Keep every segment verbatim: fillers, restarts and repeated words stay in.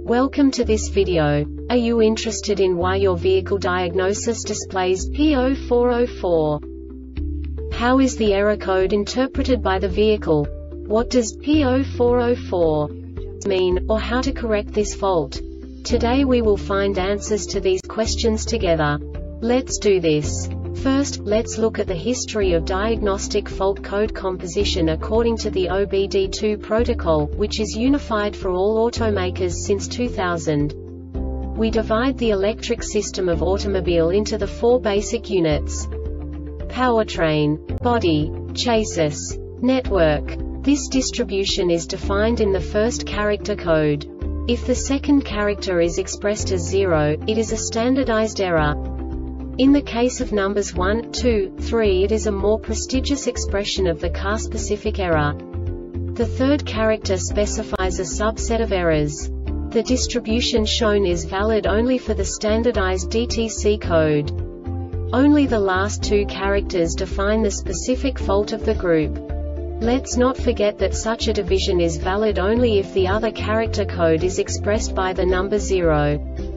Welcome to this video. Are you interested in why your vehicle diagnosis displays P zero four zero four? How is the error code interpreted by the vehicle? What does P zero four zero four mean, or how to correct this fault? Today we will find answers to these questions together. Let's do this. First, let's look at the history of diagnostic fault code composition according to the O B D two protocol, which is unified for all automakers since two thousand. We divide the electric system of automobile into the four basic units: powertrain, body, chassis, network. This distribution is defined in the first character code. If the second character is expressed as zero, it is a standardized error. In the case of numbers one, two, three, it is a more prestigious expression of the car-specific error. The third character specifies a subset of errors. The distribution shown is valid only for the standardized D T C code. Only the last two characters define the specific fault of the group. Let's not forget that such a division is valid only if the other character code is expressed by the number zero.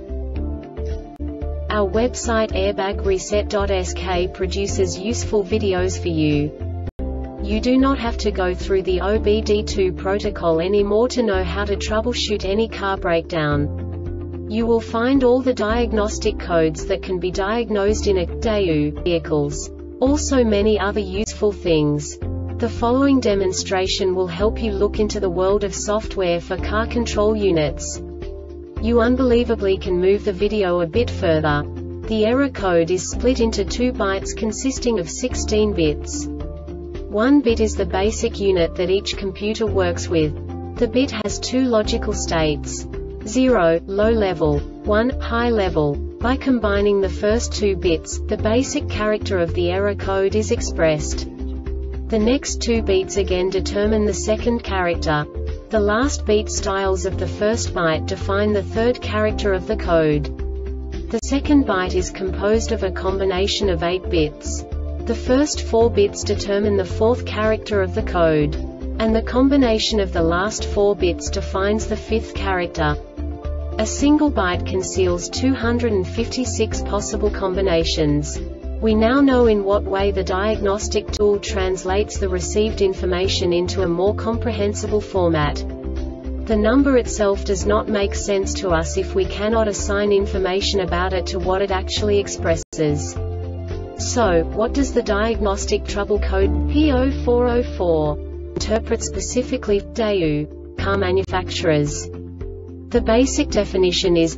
Our website airbag reset dot S K produces useful videos for you. You do not have to go through the O B D two protocol anymore to know how to troubleshoot any car breakdown. You will find all the diagnostic codes that can be diagnosed in a D A U vehicles. Also many other useful things. The following demonstration will help you look into the world of software for car control units. You unbelievably can move the video a bit further. The error code is split into two bytes consisting of sixteen bits. One bit is the basic unit that each computer works with. The bit has two logical states: zero, low level, one, high level. By combining the first two bits, the basic character of the error code is expressed. The next two beats again determine the second character. The last beat styles of the first byte define the third character of the code. The second byte is composed of a combination of eight bits. The first four bits determine the fourth character of the code. And the combination of the last four bits defines the fifth character. A single byte conceals two hundred fifty-six possible combinations. We now know in what way the diagnostic tool translates the received information into a more comprehensible format. The number itself does not make sense to us if we cannot assign information about it to what it actually expresses. So, what does the diagnostic trouble code P zero four zero four interpret specifically for D A U car manufacturers? The basic definition is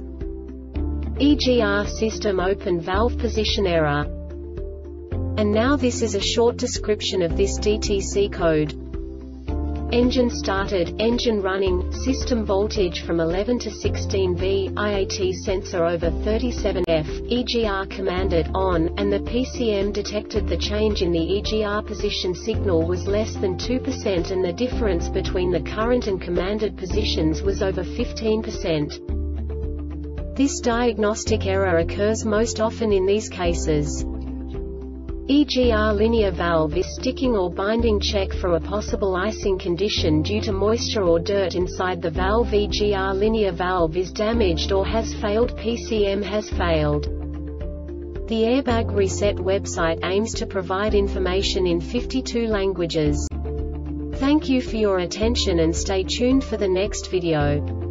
E G R system open valve position error. And now this is a short description of this D T C code. Engine started, engine running, system voltage from eleven to sixteen volts, I A T sensor over thirty-seven volts, E G R commanded on, and the P C M detected the change in the E G R position signal was less than two percent and the difference between the current and commanded positions was over fifteen percent. This diagnostic error occurs most often in these cases: E G R linear valve is sticking or binding, check for a possible icing condition due to moisture or dirt inside the valve. E G R linear valve is damaged or has failed. P C M has failed. The Airbag Reset website aims to provide information in fifty-two languages. Thank you for your attention and stay tuned for the next video.